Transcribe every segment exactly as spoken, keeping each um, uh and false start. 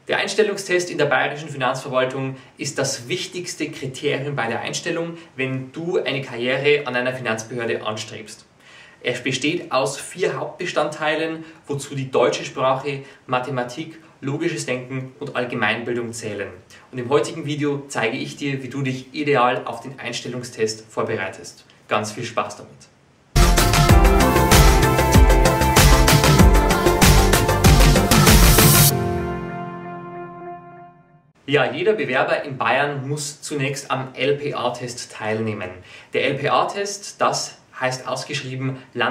Der Einstellungstest in der Bayerischen Finanzverwaltung ist das wichtigste Kriterium bei der Einstellung, wenn du eine Karriere an einer Finanzbehörde anstrebst. Er besteht aus vier Hauptbestandteilen, wozu die deutsche Sprache, Mathematik, logisches Denken und Allgemeinbildung zählen. Und im heutigen Video zeige ich dir, wie du dich ideal auf den Einstellungstest vorbereitest. Ganz viel Spaß damit! Ja, jeder Bewerber in Bayern muss zunächst am L P A-Test teilnehmen. Der L P A-Test, das heißt ausgeschrieben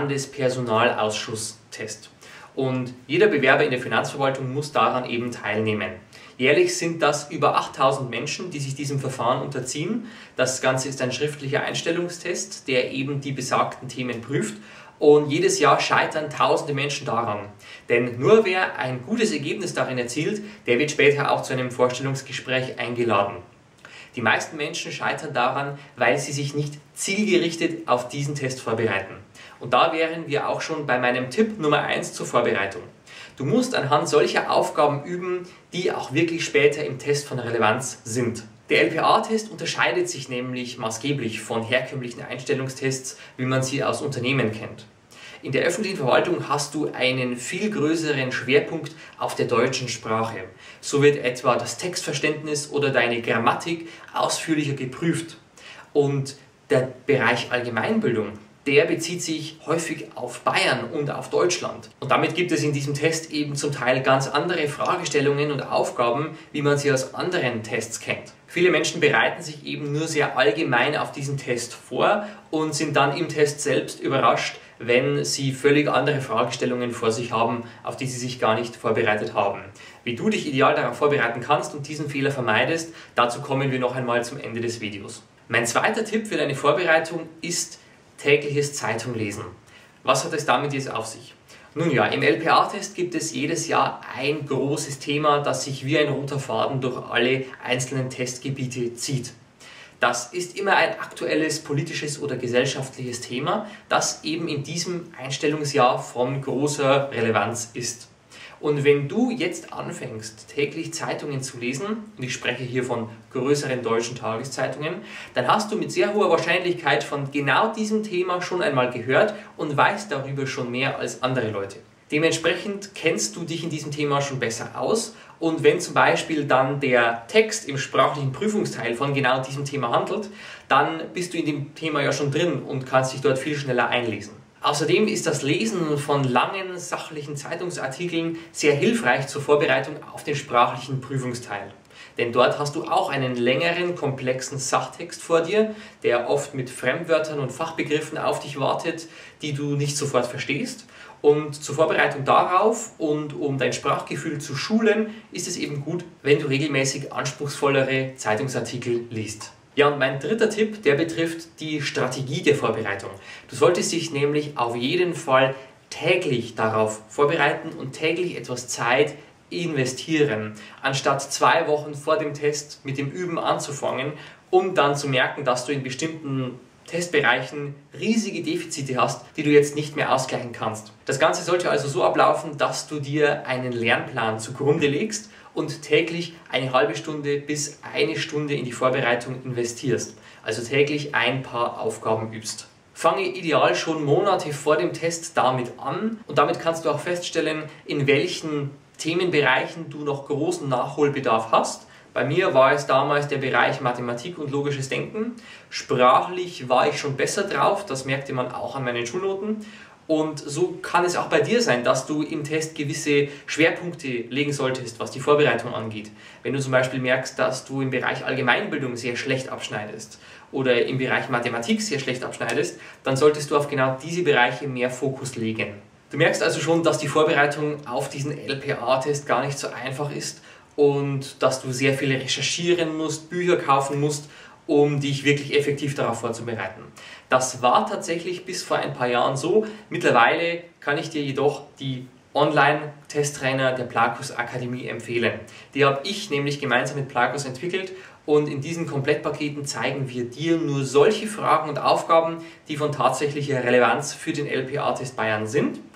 Landespersonalausschuss-Test. Und jeder Bewerber in der Finanzverwaltung muss daran eben teilnehmen. Jährlich sind das über achttausend Menschen, die sich diesem Verfahren unterziehen. Das Ganze ist ein schriftlicher Einstellungstest, der eben die besagten Themen prüft. Und jedes Jahr scheitern tausende Menschen daran. Denn nur wer ein gutes Ergebnis darin erzielt, der wird später auch zu einem Vorstellungsgespräch eingeladen. Die meisten Menschen scheitern daran, weil sie sich nicht zielgerichtet auf diesen Test vorbereiten. Und da wären wir auch schon bei meinem Tipp Nummer eins zur Vorbereitung. Du musst anhand solcher Aufgaben üben, die auch wirklich später im Test von Relevanz sind. Der L P A-Test unterscheidet sich nämlich maßgeblich von herkömmlichen Einstellungstests, wie man sie aus Unternehmen kennt. In der öffentlichen Verwaltung hast du einen viel größeren Schwerpunkt auf der deutschen Sprache. So wird etwa das Textverständnis oder deine Grammatik ausführlicher geprüft. Und der Bereich Allgemeinbildung, der bezieht sich häufig auf Bayern und auf Deutschland. Und damit gibt es in diesem Test eben zum Teil ganz andere Fragestellungen und Aufgaben, wie man sie aus anderen Tests kennt. Viele Menschen bereiten sich eben nur sehr allgemein auf diesen Test vor und sind dann im Test selbst überrascht, wenn sie völlig andere Fragestellungen vor sich haben, auf die sie sich gar nicht vorbereitet haben. Wie du dich ideal darauf vorbereiten kannst und diesen Fehler vermeidest, dazu kommen wir noch einmal zum Ende des Videos. Mein zweiter Tipp für deine Vorbereitung ist tägliches Zeitung lesen. Was hat es damit jetzt auf sich? Nun ja, im L P A-Test gibt es jedes Jahr ein großes Thema, das sich wie ein roter Faden durch alle einzelnen Testgebiete zieht. Das ist immer ein aktuelles politisches oder gesellschaftliches Thema, das eben in diesem Einstellungsjahr von großer Relevanz ist. Und wenn du jetzt anfängst, täglich Zeitungen zu lesen, und ich spreche hier von größeren deutschen Tageszeitungen, dann hast du mit sehr hoher Wahrscheinlichkeit von genau diesem Thema schon einmal gehört und weißt darüber schon mehr als andere Leute. Dementsprechend kennst du dich in diesem Thema schon besser aus, und wenn zum Beispiel dann der Text im sprachlichen Prüfungsteil von genau diesem Thema handelt, dann bist du in dem Thema ja schon drin und kannst dich dort viel schneller einlesen. Außerdem ist das Lesen von langen, sachlichen Zeitungsartikeln sehr hilfreich zur Vorbereitung auf den sprachlichen Prüfungsteil. Denn dort hast du auch einen längeren, komplexen Sachtext vor dir, der oft mit Fremdwörtern und Fachbegriffen auf dich wartet, die du nicht sofort verstehst. Und zur Vorbereitung darauf und um dein Sprachgefühl zu schulen, ist es eben gut, wenn du regelmäßig anspruchsvollere Zeitungsartikel liest. Ja, und mein dritter Tipp, der betrifft die Strategie der Vorbereitung. Du solltest dich nämlich auf jeden Fall täglich darauf vorbereiten und täglich etwas Zeit investieren, anstatt zwei Wochen vor dem Test mit dem Üben anzufangen, um dann zu merken, dass du in bestimmten Testbereichen riesige Defizite hast, die du jetzt nicht mehr ausgleichen kannst. Das Ganze sollte also so ablaufen, dass du dir einen Lernplan zugrunde legst und täglich eine halbe Stunde bis eine Stunde in die Vorbereitung investierst. Also täglich ein paar Aufgaben übst. Fange ideal schon Monate vor dem Test damit an und damit kannst du auch feststellen, in welchen Themenbereichen du noch großen Nachholbedarf hast. Bei mir war es damals der Bereich Mathematik und logisches Denken. Sprachlich war ich schon besser drauf, das merkte man auch an meinen Schulnoten. Und so kann es auch bei dir sein, dass du im Test gewisse Schwerpunkte legen solltest, was die Vorbereitung angeht. Wenn du zum Beispiel merkst, dass du im Bereich Allgemeinbildung sehr schlecht abschneidest oder im Bereich Mathematik sehr schlecht abschneidest, dann solltest du auf genau diese Bereiche mehr Fokus legen. Du merkst also schon, dass die Vorbereitung auf diesen L P A-Test gar nicht so einfach ist und dass du sehr viel recherchieren musst, Bücher kaufen musst, um dich wirklich effektiv darauf vorzubereiten. Das war tatsächlich bis vor ein paar Jahren so. Mittlerweile kann ich dir jedoch die Online-Testtrainer der Placus Akademie empfehlen. Die habe ich nämlich gemeinsam mit Placus entwickelt und in diesen Komplettpaketen zeigen wir dir nur solche Fragen und Aufgaben, die von tatsächlicher Relevanz für den L P A-Test Bayern sind.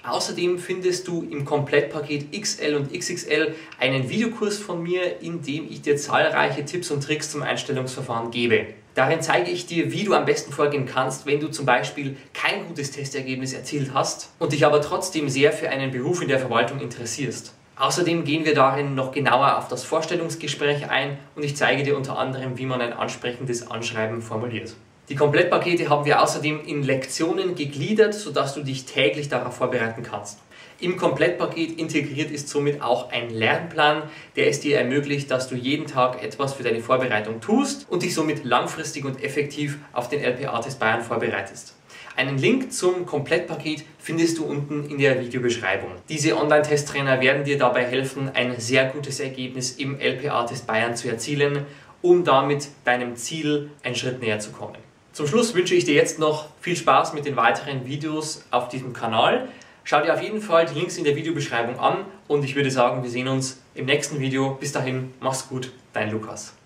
Außerdem findest du im Komplettpaket X L und X X L einen Videokurs von mir, in dem ich dir zahlreiche Tipps und Tricks zum Einstellungsverfahren gebe. Darin zeige ich dir, wie du am besten vorgehen kannst, wenn du zum Beispiel kein gutes Testergebnis erzielt hast und dich aber trotzdem sehr für einen Beruf in der Verwaltung interessierst. Außerdem gehen wir darin noch genauer auf das Vorstellungsgespräch ein und ich zeige dir unter anderem, wie man ein ansprechendes Anschreiben formuliert. Die Komplettpakete haben wir außerdem in Lektionen gegliedert, sodass du dich täglich darauf vorbereiten kannst. Im Komplettpaket integriert ist somit auch ein Lernplan, der es dir ermöglicht, dass du jeden Tag etwas für deine Vorbereitung tust und dich somit langfristig und effektiv auf den L P A-Test Bayern vorbereitest. Einen Link zum Komplettpaket findest du unten in der Videobeschreibung. Diese Online-Testtrainer werden dir dabei helfen, ein sehr gutes Ergebnis im L P A-Test Bayern zu erzielen, um damit deinem Ziel einen Schritt näher zu kommen. Zum Schluss wünsche ich dir jetzt noch viel Spaß mit den weiteren Videos auf diesem Kanal. Schau dir auf jeden Fall die Links in der Videobeschreibung an und ich würde sagen, wir sehen uns im nächsten Video. Bis dahin, mach's gut, dein Lukas.